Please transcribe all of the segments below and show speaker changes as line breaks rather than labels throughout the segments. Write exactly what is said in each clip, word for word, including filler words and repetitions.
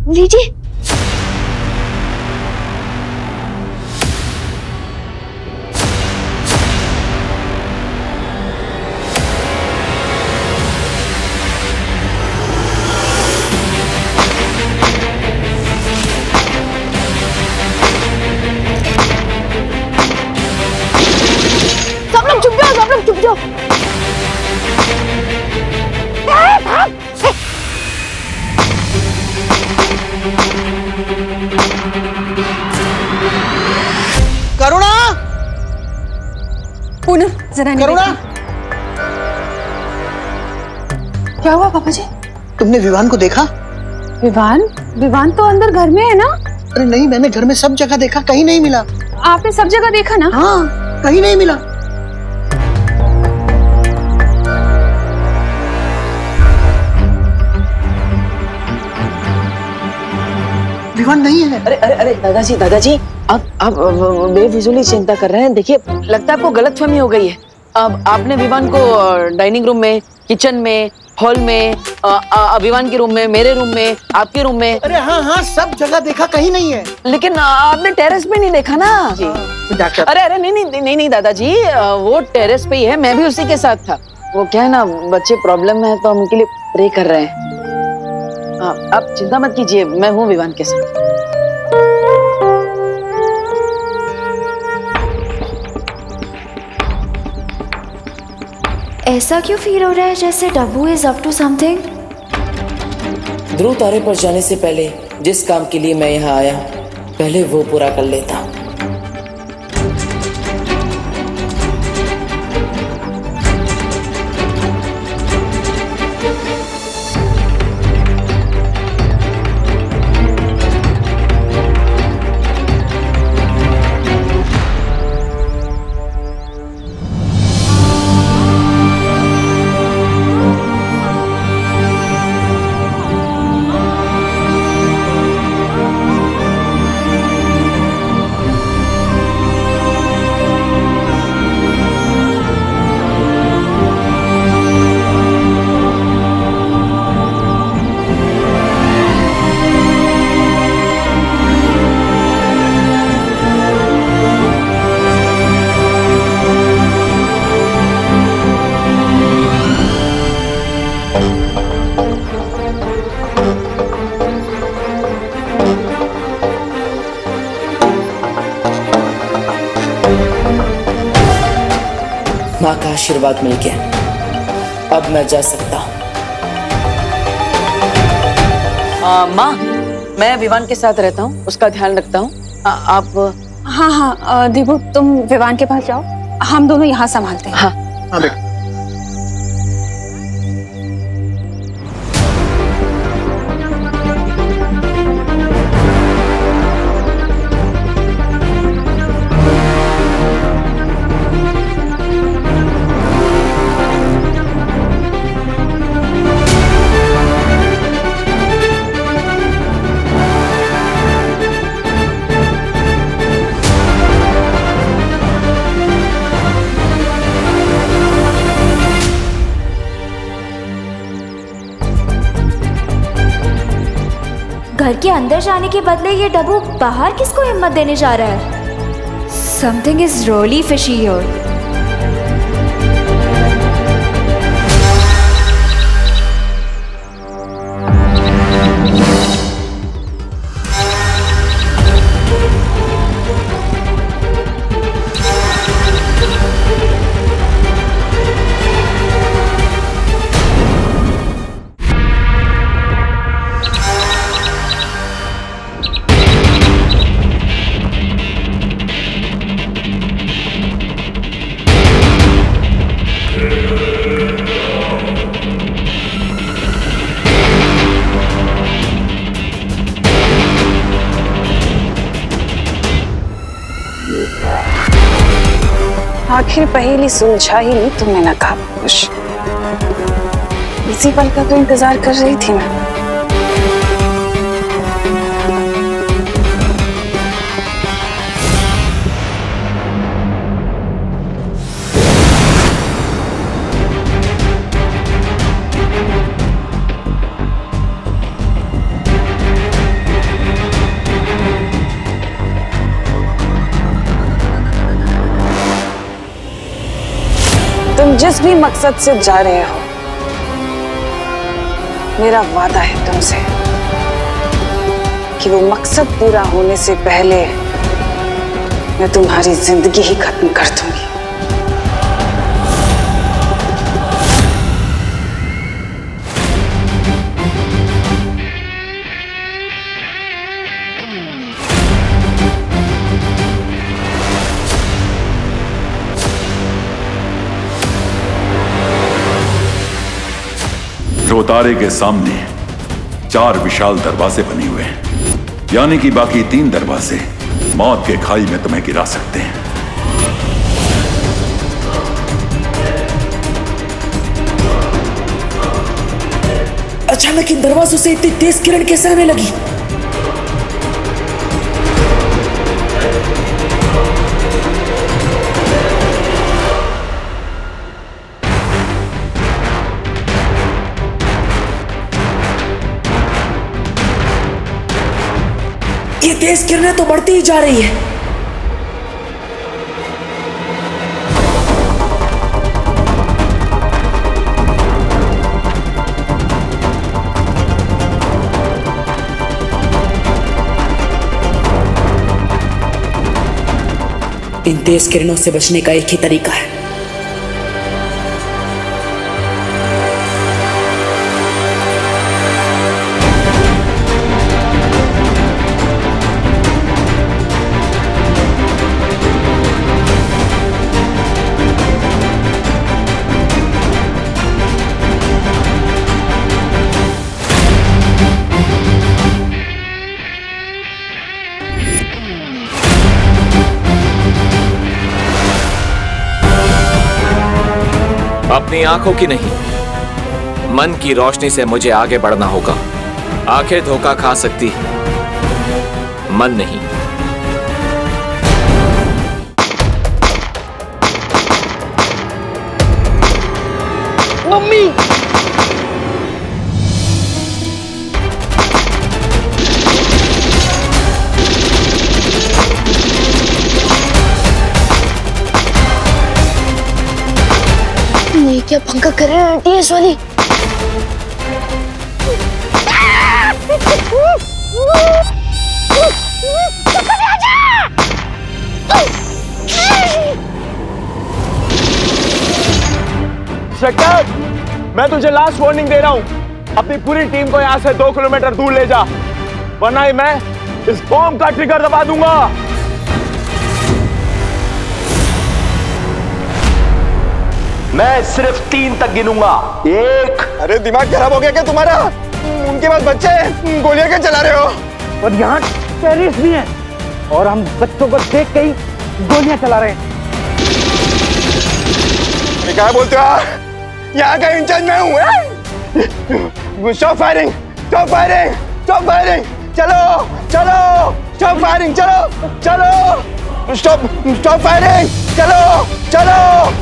लीजिए। सब लोग चुप जाओ, सब लोग चुप जाओ।
करुणा,
पूनम जरा
करुणा,
क्या हुआ पापा जी?
तुमने विवान को देखा?
विवान? विवान तो अंदर घर में है ना?
अरे नहीं, मैंने घर में सब जगह देखा, कहीं नहीं मिला।
आपने सब जगह देखा ना?
हाँ, कहीं नहीं मिला। विवान नहीं है।
अरे अरे अरे दादाजी दादाजी आप आप बेफिजूली चिंता कर रहे हैं। देखिए, लगता है आपको गलतफहमी हो गई है। अब आपने विवान को डाइनिंग रूम में, किचन में, हॉल में, विवान के रूम में, मेरे रूम में, आपके रूम में।
अरे हाँ हाँ, सब जगह देखा, कहीं नहीं है।
लेकिन आपने टेरेस पे नहीं देखा ना जी?
डॉक्टर,
अरे अरे नहीं नहीं नहीं नहीं दादाजी, वो टेरेस पे ही है, मैं भी उसी के साथ था। वो क्या है ना, बच्चे प्रॉब्लम में है तो हम उनके लिए प्रे कर रहे हैं। आप चिंता मत कीजिए, मैं हूँ विवान के साथ।
ऐसा क्यों फील हो रहा है जैसे Dabbu is up to something?
ध्रुव तारे पर जाने से पहले जिस काम के लिए मैं यहाँ आया, पहले वो पूरा कर लेता। माँ का आशीर्वाद मिल गया, अब मैं जा सकता हूँ। माँ, मैं विवान के साथ रहता हूँ, उसका ध्यान रखता हूँ। आप?
हाँ हाँ दीपू, तुम विवान के पास जाओ, हम दोनों यहाँ संभालते हैं।
हाँ
हाँ बेटा।
घर के अंदर जाने के बदले ये डब्बू बाहर किसको हिम्मत देने जा रहा है? Something is really fishy here.
आखिर पहेली सुलझा ही नहीं तुमने ना कहा कुछ। इसी पल का तो इंतजार कर रही थी मैं। तुम जिस भी मकसद से जा रहे हो, मेरा वादा है तुमसे कि वो मकसद पूरा होने से पहले मैं तुम्हारी जिंदगी ही खत्म कर दूंगी।
चौतारे के सामने चार विशाल दरवाजे बने हुए हैं, यानी कि बाकी तीन दरवाजे मौत के खाई में तुम्हें गिरा सकते हैं।
अचानक इन दरवाजों से इतनी तेज किरण कैसे आने लगी? ये तेज किरणें तो बढ़ती ही जा रही है। इन तेज किरणों से बचने का एक ही तरीका है।
अपनी आंखों की नहीं, मन की रोशनी से मुझे आगे बढ़ना होगा। आंखें धोखा खा सकती है, मन नहीं।
मम्मी,
ये क्या पंखा कर रहे हैं आंटी इस वाली?
इंस्ट्रक्टर, मैं तुझे लास्ट वार्निंग दे रहा हूं, अपनी पूरी टीम को यहां से दो किलोमीटर दूर ले जा, वरना ही मैं इस बॉम्ब का ट्रिगर दबा दूंगा। मैं सिर्फ तीन तक गिनूंगा। एक।
अरे दिमाग खराब हो गया क्या तुम्हारा? उनके पास बच्चे हैं, गोलियां क्या चला रहे हो?
और यहाँ टेररिस्ट भी हैं और हम बच्चों को देख के ही गोलियां चला रहे हैं।
क्या बोलते हो? यहाँ का इंचार्ज मैं हूँ। Stop firing, stop firing, stop firing, चलो चलो, स्टॉप फायरिंग, चलो चलो, स्टॉप स्टॉप फायरिंग, चलो चलो।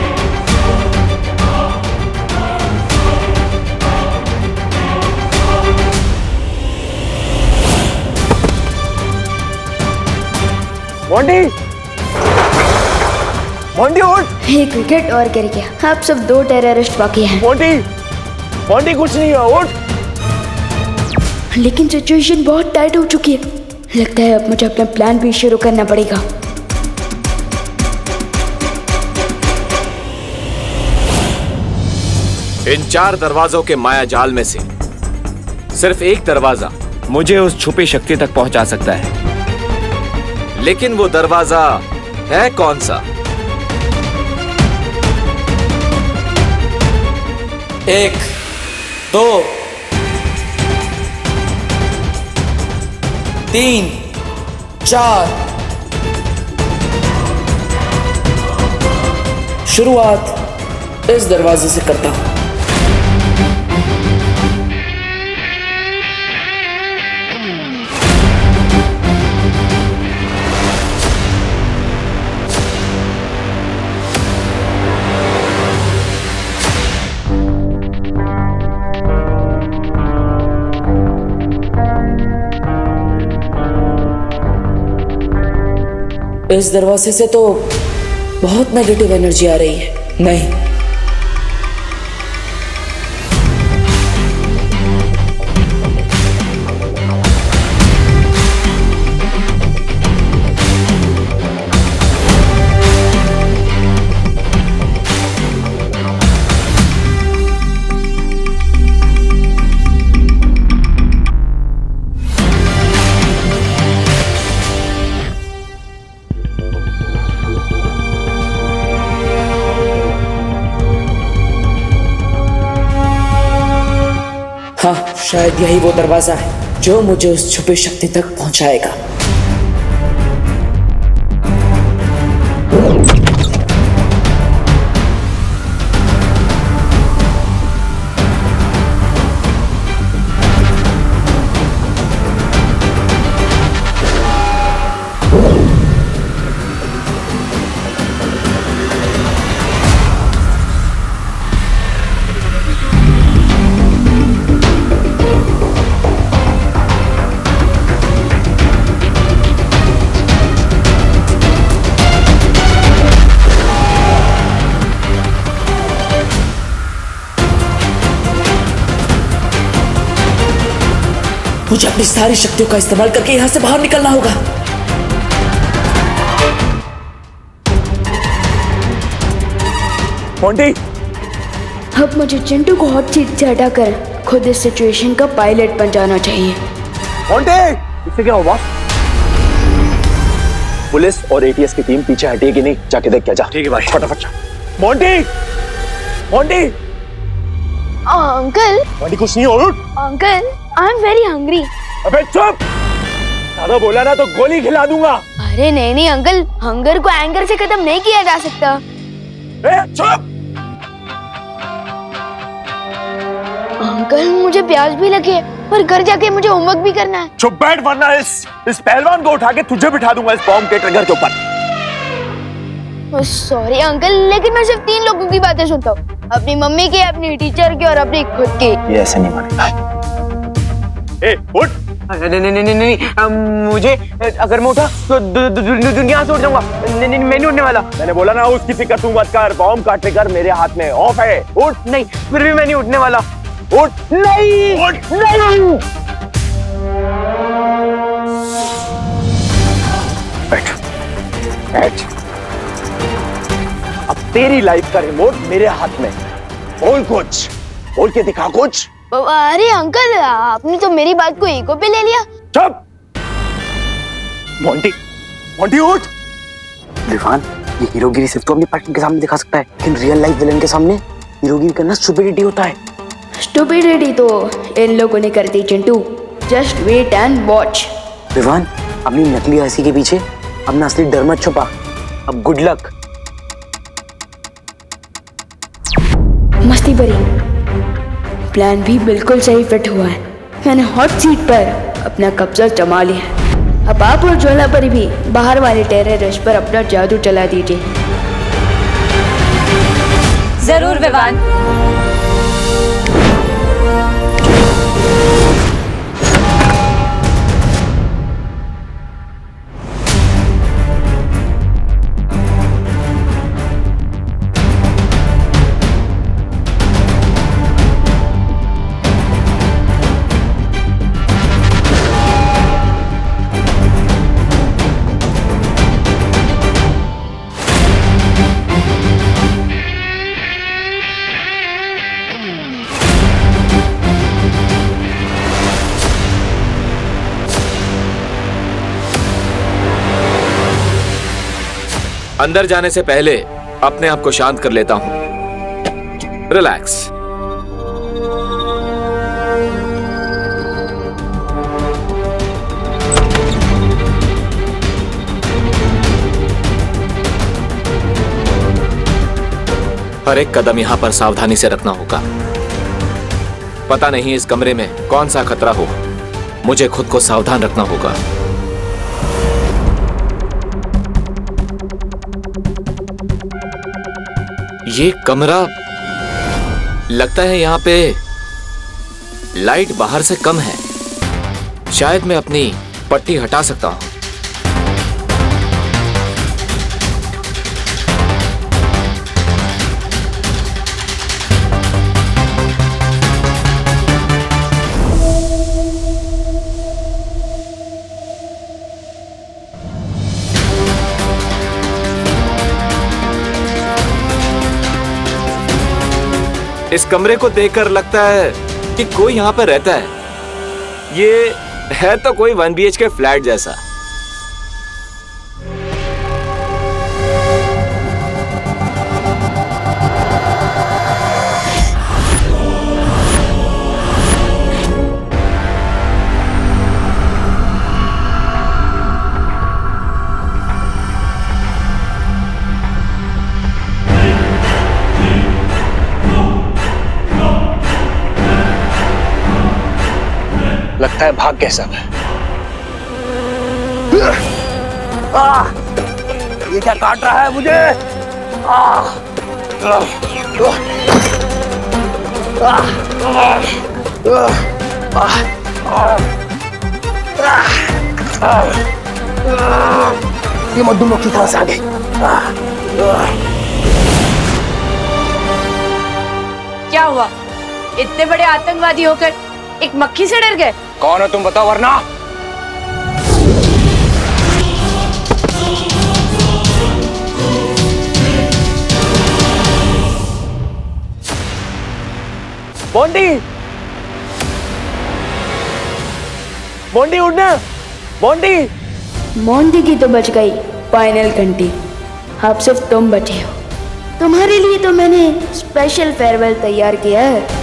मोंटी, मोंटी उठ।
एक विकेट और गिर गया, अब सब दो टेररिस्ट बाकी हैं।
मोंटी, मोंटी कुछ नहीं हुआ, उठ।
लेकिन सिचुएशन बहुत टाइट हो चुकी है, लगता है अब मुझे अपना प्लान भी शुरू करना पड़ेगा।
इन चार दरवाजों के माया जाल में से सिर्फ एक दरवाजा मुझे उस छुपी शक्ति तक पहुंचा सकता है, लेकिन वो दरवाजा है कौन सा?
एक, दो, तीन, चार। शुरुआत इस दरवाजे से करता हूं। इस दरवाजे से तो बहुत नेगेटिव एनर्जी आ रही है। नहीं, शायद यही वो दरवाजा है जो मुझे उस छुपी शक्ति तक पहुंचाएगा। मुझे अपनी सारी शक्तियों का इस्तेमाल करके यहां से बाहर निकलना होगा।
मोंटी,
अब मुझे चिंटू को हॉट सीट से हटाकर खुद इस सिचुएशन का पायलट बन जाना चाहिए।
मोंटी, इससे क्या हुआ? पुलिस और एटीएस की टीम पीछे हटी कि नहीं, जाके देख क्या जा। ठीक है भाई, फटाफट। Monty, Monty,
uncle.
मोंटी कुछ नहीं हो।
Uncle, I am very hungry.
अबे चुप! ज्यादा बोला ना तो गोली खिला दूंगा।
अरे नहीं नहीं अंकल, हंगर को एंगर से खत्म नहीं किया जा सकता।
ए, चुप!
अंकल मुझे प्यास भी लगी है और घर जाके मुझे होमवर्क भी करना है।
चुप बैठ वरना इस इस पहलवान को उठा के तुझे बिठा दूंगा इस बॉम्ब के ट्रिगर के ऊपर।
सॉरी अंकल, लेकिन मैं सिर्फ तीन लोगों की बातें सुनता हूँ, अपनी मम्मी की, अपनी टीचर की और अपनी खुद की।
ये ऐसे नहीं मानेगा। ए, उठ!
नहीं नहीं नहीं नहीं, मुझे अगर मैं उठा तो दुनिया से उठ जाऊंगा। नहीं नहीं, मैं नहीं उठने वाला।
मैंने बोला ना उसकी फिक्र तू मत कर, बॉम्ब का ट्रिगर मेरे हाथ में ऑफ है। उठ!
नहीं, फिर भी मैं नहीं उठने वाला।
उठ!
नहीं!
उठ!
नहीं!
बैठ, बैठ। अब तेरी लाइफ का रिमोट मेरे हाथ में। बोल कुछ, बोल के दिखा कुछ।
अरे अंकल, आपने तो मेरी बात को ईगो पे ले लिया।
चुप! मोंटी, मोंटी उठ!
विवान, ये हीरोगिरी सिर्फ तो अपने पार्टनर के सामने दिखा सकता है, लेकिन रियल लाइफ विलन के सामने हीरोगिरी करना स्टुपिडिटी होता है।
स्टुपिडिटी तो इन लोगों ने कर दी Chintu. Just wait and watch.
Vivaan, अपनी नकली हंसी के पीछे अपना असली डर मत छुपा। अब गुड लक।
मस्ती भरी प्लान भी बिल्कुल सही फिट हुआ है। मैंने हॉट सीट पर अपना कब्जा जमा लिया है। अब आप और ज्वाला पर भी बाहर वाले टेररिस्ट पर अपना जादू चला दीजिए।
जरूर विवान।
अंदर जाने से पहले अपने आप को शांत कर लेता हूं। रिलैक्स। हर एक कदम यहां पर सावधानी से रखना होगा। पता नहीं इस कमरे में कौन सा खतरा हो, मुझे खुद को सावधान रखना होगा। ये कमरा लगता है यहां पे लाइट बाहर से कम है। शायद मैं अपनी पट्टी हटा सकता हूं। इस कमरे को देखकर लगता है कि कोई यहाँ पर रहता है। ये है तो कोई one B H K flat जैसा।
लगता है भाग गए सब।
आ, ये क्या काट रहा है मुझे? आ, आ, आ, आ, आ, ये मधुमक्खी कहाँ से आ गई?
क्या हुआ? इतने बड़े आतंकवादी होकर एक मक्खी से डर गए?
कौन हो तुम बताओ वरना।
मोंटी, मोंटी उठना, मोंटी।
मोंटी की तो बच गई फाइनल घंटी, अब सिर्फ तुम बचे हो। तुम्हारे लिए तो मैंने स्पेशल फेयरवेल तैयार किया है।